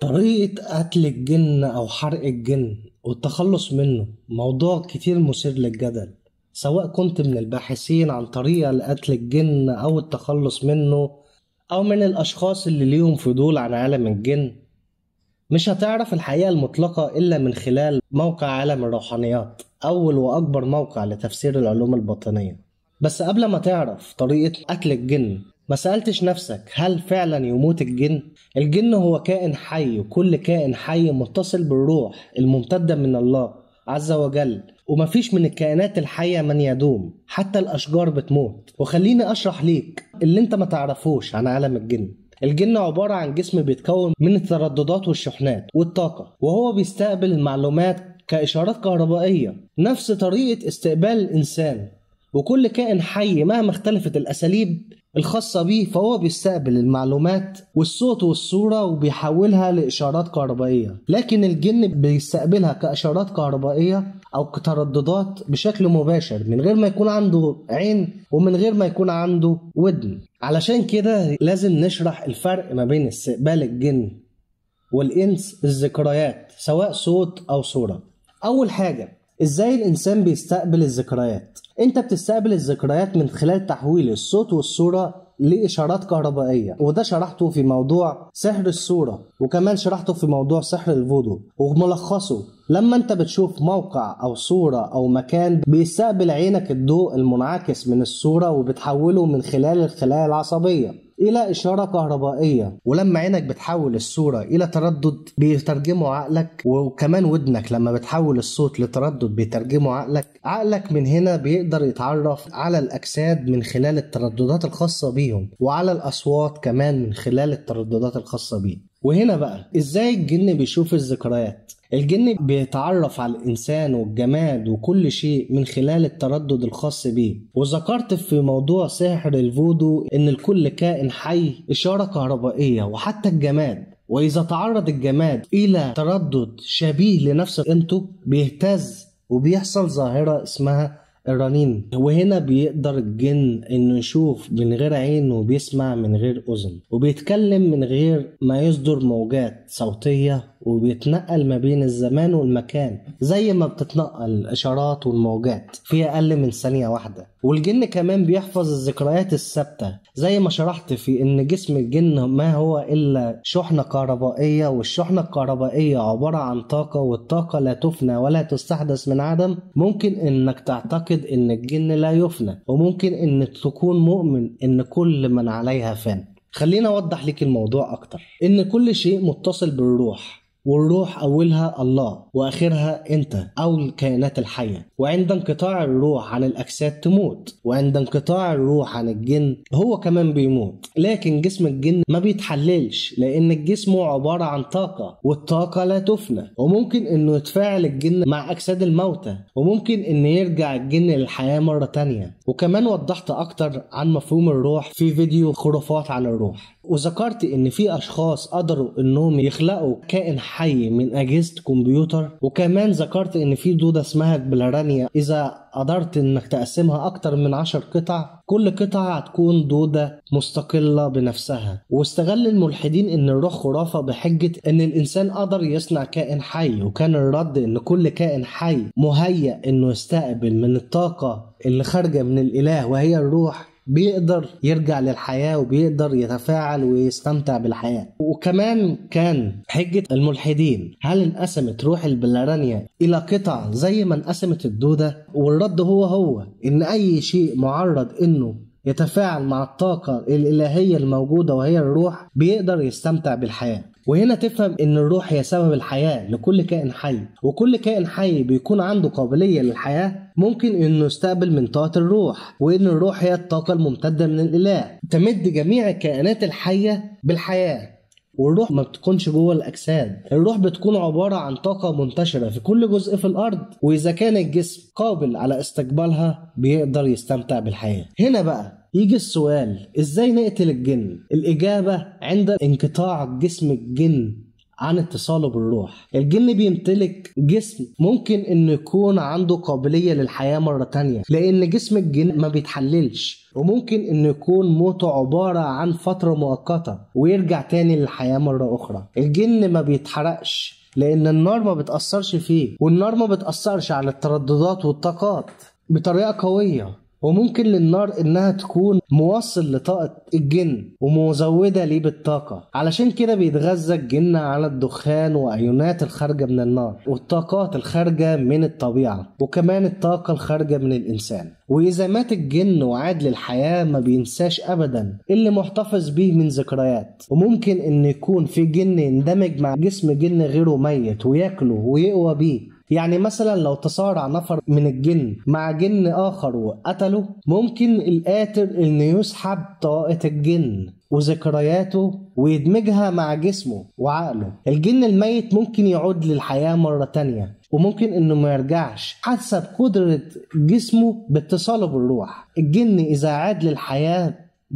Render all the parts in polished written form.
طريقة قتل الجن أو حرق الجن والتخلص منه موضوع كتير مثير للجدل، سواء كنت من الباحثين عن طريقة لقتل الجن أو التخلص منه أو من الأشخاص اللي ليهم فضول عن عالم الجن. مش هتعرف الحقيقة المطلقة إلا من خلال موقع عالم الروحانيات، أول وأكبر موقع لتفسير العلوم الباطنية. بس قبل ما تعرف طريقة قتل الجن، ما سألتش نفسك هل فعلا يموت الجن؟ الجن هو كائن حي، وكل كائن حي متصل بالروح الممتدة من الله عز وجل، ومفيش من الكائنات الحية من يدوم، حتى الأشجار بتموت. وخليني أشرح ليك اللي انت ما تعرفوش عن عالم الجن. الجن عبارة عن جسم بيتكون من الترددات والشحنات والطاقة، وهو بيستقبل المعلومات كإشارات كهربائية نفس طريقة استقبال الإنسان. وكل كائن حي مهما اختلفت الأساليب الخاصة بيه فهو بيستقبل المعلومات والصوت والصورة وبيحولها لإشارات كهربائية، لكن الجن بيستقبلها كإشارات كهربائية أو كترددات بشكل مباشر من غير ما يكون عنده عين ومن غير ما يكون عنده ودن. علشان كده لازم نشرح الفرق ما بين استقبال الجن والإنس الذكريات سواء صوت أو صورة. أول حاجة، إزاي الإنسان بيستقبل الذكريات؟ أنت بتستقبل الذكريات من خلال تحويل الصوت والصورة لإشارات كهربائية، وده شرحته في موضوع سحر الصورة، وكمان شرحته في موضوع سحر الفودو. وملخصه، لما أنت بتشوف موقع أو صورة أو مكان بيستقبل عينك الضوء المنعكس من الصورة وبتحوله من خلال الخلايا العصبية إلى إشارة كهربائية، ولما عينك بتحول الصورة إلى تردد بيترجمه عقلك، وكمان ودنك لما بتحول الصوت لتردد بيترجمه عقلك من هنا بيقدر يتعرف على الأجساد من خلال الترددات الخاصة بيهم، وعلى الأصوات كمان من خلال الترددات الخاصة بيه. وهنا بقى إزاي الجن بيشوف الذكريات؟ الجن بيتعرف على الإنسان والجماد وكل شيء من خلال التردد الخاص بيه. وذكرت في موضوع سحر الفودو إن لكل كائن حي إشارة كهربائية وحتى الجماد، وإذا تعرض الجماد إلى تردد شبيه لنفس قيمته بيهتز وبيحصل ظاهرة اسمها الرنين. وهنا بيقدر الجن انه يشوف من غير عين وبيسمع من غير اذن وبيتكلم من غير ما يصدر موجات صوتية، وبيتنقل ما بين الزمان والمكان زي ما بتتنقل الاشارات والموجات في اقل من ثانية واحدة. والجن كمان بيحفظ الذكريات الثابتة، زي ما شرحت في ان جسم الجن ما هو الا شحنة كهربائية، والشحنة الكهربائية عبارة عن طاقة، والطاقة لا تفنى ولا تستحدث من عدم. ممكن انك تعتقد ان الجن لا يفنى، وممكن انك تكون مؤمن ان كل من عليها فان. خلينا اوضح لك الموضوع اكتر، ان كل شيء متصل بالروح، والروح أولها الله وآخرها أنت أو الكائنات الحية. وعند انقطاع الروح عن الأجساد تموت، وعند انقطاع الروح عن الجن هو كمان بيموت. لكن جسم الجن ما بيتحللش، لأن الجسم عبارة عن طاقة، والطاقة لا تفنى. وممكن إنه يتفاعل الجن مع أجساد الموتى، وممكن إن يرجع الجن للحياة مرة تانية. وكمان وضحت أكتر عن مفهوم الروح في فيديو خرافات عن الروح، وذكرت إن في أشخاص قدروا إنهم يخلقوا كائن حي من أجهزة كمبيوتر. وكمان ذكرت إن في دودة اسمها بلارانيا، إذا قدرت إنك تقسمها أكتر من 10 قطع، كل قطعة هتكون دودة مستقلة بنفسها. واستغل الملحدين إن الروح خرافة بحجة إن الإنسان قدر يصنع كائن حي، وكان الرد إن كل كائن حي مهيأ إنه يستقبل من الطاقة اللي خارجة من الإله وهي الروح، بيقدر يرجع للحياة وبيقدر يتفاعل ويستمتع بالحياة. وكمان كان حجة الملحدين، هل انقسمت روح البلارانيا إلى قطع زي ما انقسمت الدودة؟ والرد هو إن أي شيء معرض إنه يتفاعل مع الطاقة الإلهية الموجودة وهي الروح بيقدر يستمتع بالحياة. وهنا تفهم ان الروح هي سبب الحياة لكل كائن حي، وكل كائن حي بيكون عنده قابلية للحياة ممكن انه يستقبل من طاقة الروح، وان الروح هي الطاقة الممتدة من الاله تمد جميع الكائنات الحية بالحياة. والروح ما بتكونش جوه الأجساد، الروح بتكون عبارة عن طاقة منتشرة في كل جزء في الأرض، وإذا كان الجسم قابل على استقبالها بيقدر يستمتع بالحياة. هنا بقى يجي السؤال، إزاي نقتل الجن؟ الإجابة عند انقطاع جسم الجن عن اتصاله بالروح. الجن بيمتلك جسم ممكن انه يكون عنده قابلية للحياة مرة تانية، لان جسم الجن ما بيتحللش، وممكن انه يكون موته عبارة عن فترة مؤقتة ويرجع تاني للحياة مرة اخرى. الجن ما بيتحرقش لان النار ما بتأثرش فيه، والنار ما بتأثرش على الترددات والطاقات بطريقة قوية، وممكن للنار انها تكون موصل لطاقة الجن ومزودة ليه بالطاقة. علشان كده بيتغذى الجن على الدخان وايونات الخارجة من النار والطاقات الخارجة من الطبيعة، وكمان الطاقة الخارجة من الانسان. واذا مات الجن وعاد للحياة ما بينساش ابدا اللي محتفظ بيه من ذكريات، وممكن ان يكون في جن يندمج مع جسم جن غيره ميت وياكله ويقوى بيه. يعني مثلا لو تصارع نفر من الجن مع جن آخر وقتله، ممكن القاتل إنه يسحب طاقة الجن وذكرياته ويدمجها مع جسمه وعقله. الجن الميت ممكن يعود للحياة مرة تانية، وممكن إنه ما يرجعش حسب قدرة جسمه باتصاله بالروح. الجن إذا عاد للحياة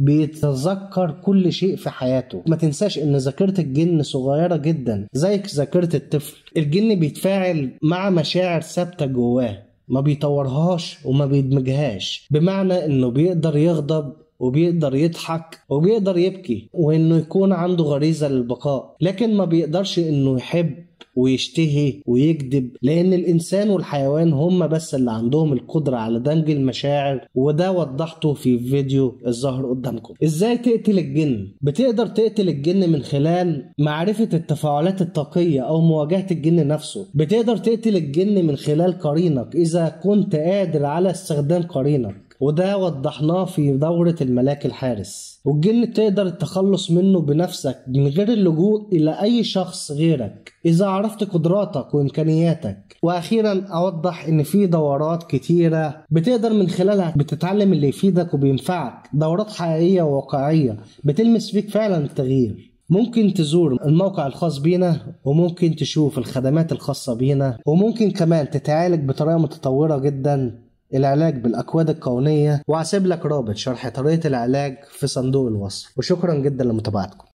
بيتذكر كل شيء في حياته. ما تنساش ان ذاكرة الجن صغيرة جدا زي ذاكرة الطفل. الجن بيتفاعل مع مشاعر ثابتة جواه، ما بيطورهاش وما بيدمجهاش، بمعنى انه بيقدر يغضب وبيقدر يضحك وبيقدر يبكي، وانه يكون عنده غريزة للبقاء، لكن ما بيقدرش انه يحب ويشتهي ويكذب، لان الانسان والحيوان هم بس اللي عندهم القدرة على دمج المشاعر. وده وضحته في فيديو الظاهر قدامكم. ازاي تقتل الجن؟ بتقدر تقتل الجن من خلال معرفة التفاعلات الطاقية او مواجهة الجن نفسه. بتقدر تقتل الجن من خلال قرينك اذا كنت قادر على استخدام قرينك، وده وضحناه في دورة الملاك الحارس. والجن تقدر التخلص منه بنفسك من غير اللجوء إلى أي شخص غيرك إذا عرفت قدراتك وإمكانياتك. وأخيرا أوضح إن في دورات كتيرة بتقدر من خلالها بتتعلم اللي يفيدك وبينفعك، دورات حقيقية وواقعية بتلمس فيك فعلا التغيير. ممكن تزور الموقع الخاص بينا، وممكن تشوف الخدمات الخاصة بينا، وممكن كمان تتعالج بطريقة متطورة جدا، العلاج بالأكواد الكونية. وهسيب لك رابط شرح طريقة العلاج في صندوق الوصف. وشكرا جدا لمتابعتكم.